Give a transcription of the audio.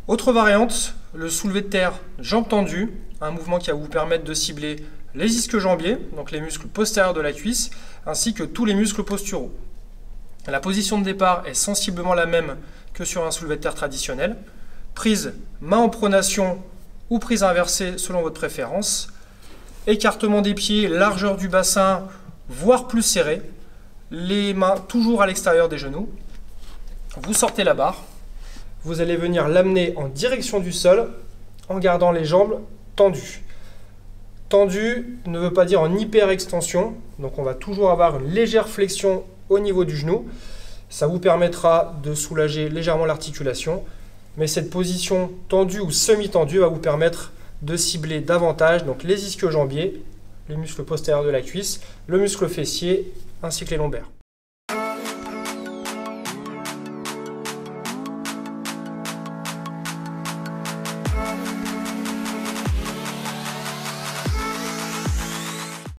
Autre variante, le soulevé de terre jambes tendues, un mouvement qui va vous permettre de cibler les ischio-jambiers, donc les muscles postérieurs de la cuisse, ainsi que tous les muscles posturaux. La position de départ est sensiblement la même que sur un soulevé de terre traditionnel. Prise main en pronation ou prise inversée selon votre préférence. Écartement des pieds, largeur du bassin, voire plus serré. Les mains toujours à l'extérieur des genoux. Vous sortez la barre. Vous allez venir l'amener en direction du sol en gardant les jambes tendues. Tendu ne veut pas dire en hyper-extension, donc on va toujours avoir une légère flexion au niveau du genou. Ça vous permettra de soulager légèrement l'articulation, mais cette position tendue ou semi-tendue va vous permettre de cibler davantage donc les ischio-jambiers, les muscles postérieurs de la cuisse, le muscle fessier ainsi que les lombaires.